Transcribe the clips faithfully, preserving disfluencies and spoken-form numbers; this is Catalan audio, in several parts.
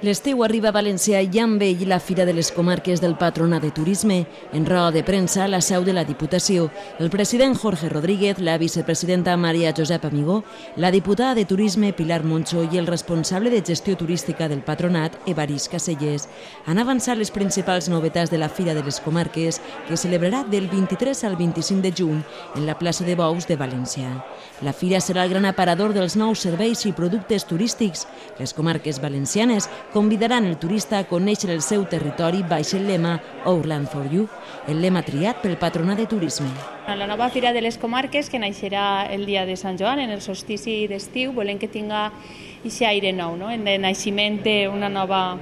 L'estiu arriba a València i amb ell la Fira de les Comarques del Patronat de Turisme. En roda de premsa a la seu de la Diputació, el president Jorge Rodríguez, la vicepresidenta Maria Josep Amigó, la diputada de Turisme Pilar Moncho i el responsable de gestió turística del Patronat, Evarist Caselles, han avançat les principals novetats de la Fira de les Comarques, que celebrarà del vint-i-tres al vint-i-cinc de juny en la plaça de Bous de València. La fira serà el gran aparador dels nous serveis i productes turístics. Les comarques valencianes convidaran el turista a conèixer el seu territori baix el lema Outland for You, el lema triat pel Patronat de Turisme. La nova Fira de les Comarques, que naixerà el dia de Sant Joan, en el solstici d'estiu, volem que tinga aquest aire nou, no? de naixement d'una nova,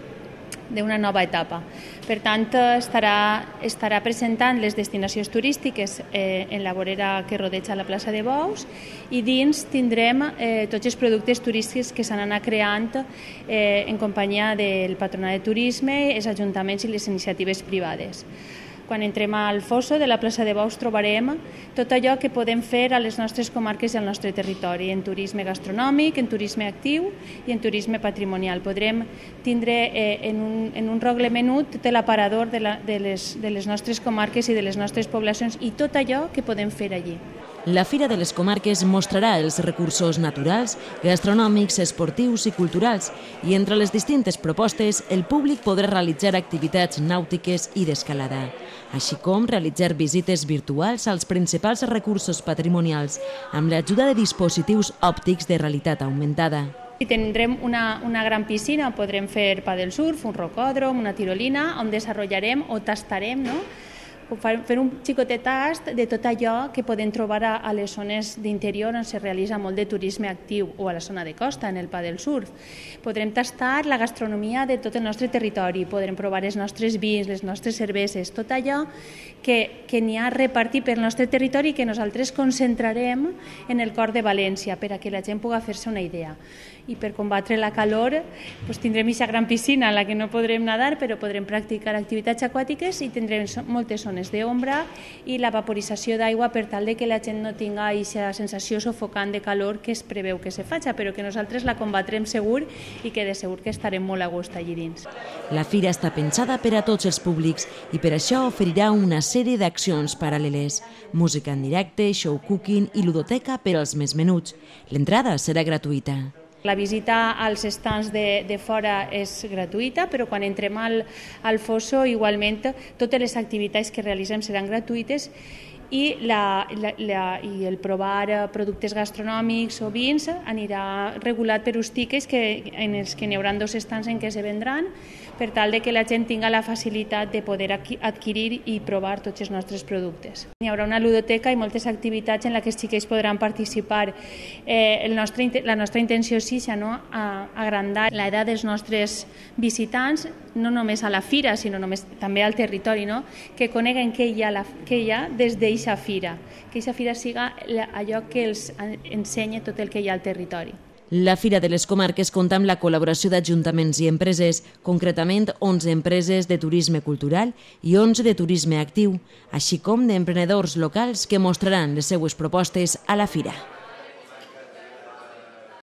d'una nova etapa. Per tant, estarà, estarà presentant les destinacions turístiques eh, en la vorera que rodeja la plaça de Bous, i dins tindrem eh, tots els productes turístics que s'han anat creant eh, en companyia del Patronat de Turisme, els ajuntaments i les iniciatives privades. Quan entrem al fosso de la plaça de Bous trobarem tot allò que podem fer a les nostres comarques i al nostre territori, en turisme gastronòmic, en turisme actiu i en turisme patrimonial. Podrem tindre eh, en, un, en un rogle menut tot l'aparador de, la, de, les, de les nostres comarques i de les nostres poblacions i tot allò que podem fer allí. La Fira de les Comarques mostrarà els recursos naturals, gastronòmics, esportius i culturals, i entre les distintes propostes el públic podrà realitzar activitats nàutiques i d'escalada, així com realitzar visites virtuals als principals recursos patrimonials amb l'ajuda de dispositius òptics de realitat augmentada. I tindrem una, una gran piscina on podrem fer pàdel surf, un rocòdrom, una tirolina, on desenvoluparem o tastarem, no? fer un xicotet tast de tot allò que podem trobar a, a les zones d'interior on se realitza molt de turisme actiu o a la zona de costa, en el pàdel surf. Podrem tastar la gastronomia de tot el nostre territori, podrem provar els nostres vins, les nostres cerveses, tot allò que, que n'hi ha repartit pel nostre territori i que nosaltres concentrarem en el cor de València per a que la gent pugui fer-se una idea. I per combatre la calor doncs tindrem aquesta gran piscina en la que no podrem nedar, però podrem practicar activitats aquàtiques i tindrem moltes zones d'ombra i la vaporització d'aigua per tal de que la gent no tinga aquesta sensació sofocant de calor que es preveu que se faci, però que nosaltres la combatrem segur i que de segur que estarem molt a gust allí dins. La fira està pensada per a tots els públics i per això oferirà una sèrie d'accions paral·leles, música en directe, show cooking i ludoteca per als més menuts. L'entrada serà gratuïta. La visita als estants de, de fora és gratuïta, però quan entrem al, al fosso, igualment, totes les activitats que realitzem seran gratuïtes i, la, la, la, i el provar productes gastronòmics o vins anirà regulat per uns tiquets que, en els que n'hi haurà dos estants en què se vendran, per tal de que la gent tinga la facilitat de poder adquirir i provar tots els nostres productes. Hi haurà una ludoteca i moltes activitats en les que els xiquets podran participar. Eh, el nostre, la nostra intenció és sí, no? a, agrandar l'edat dels nostres visitants, no només a la fira, sinó només, també al territori, no? Que coneguen què hi ha, la, què hi ha des d'eixa fira, que eixa fira siga allò que els ensenya tot el que hi ha al territori. La Fira de les Comarques compta amb la col·laboració d'ajuntaments i empreses, concretament onze empreses de turisme cultural i onze de turisme actiu, així com d'emprenedors locals que mostraran les seues propostes a la fira.